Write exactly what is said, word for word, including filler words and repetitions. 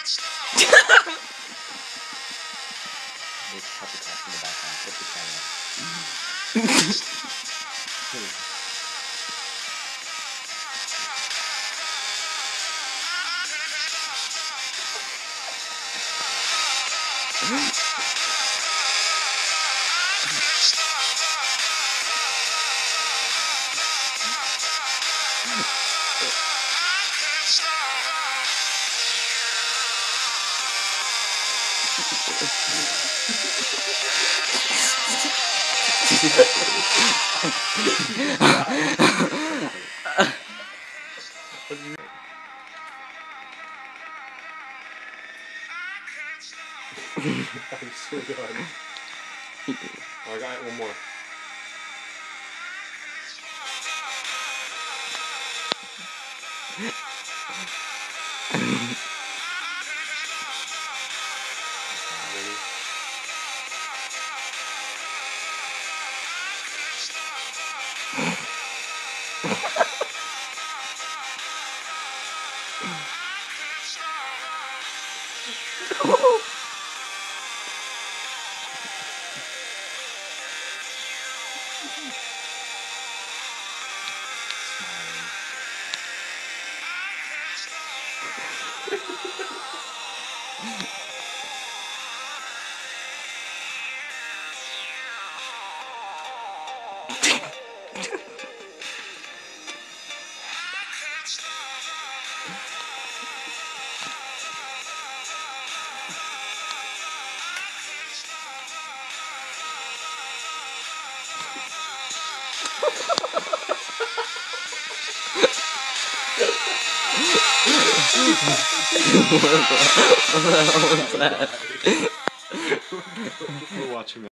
There's copycats in the background. Flip the camera. I'm so done. Oh, I got one more. Ready? What the hell was that? We're watching that.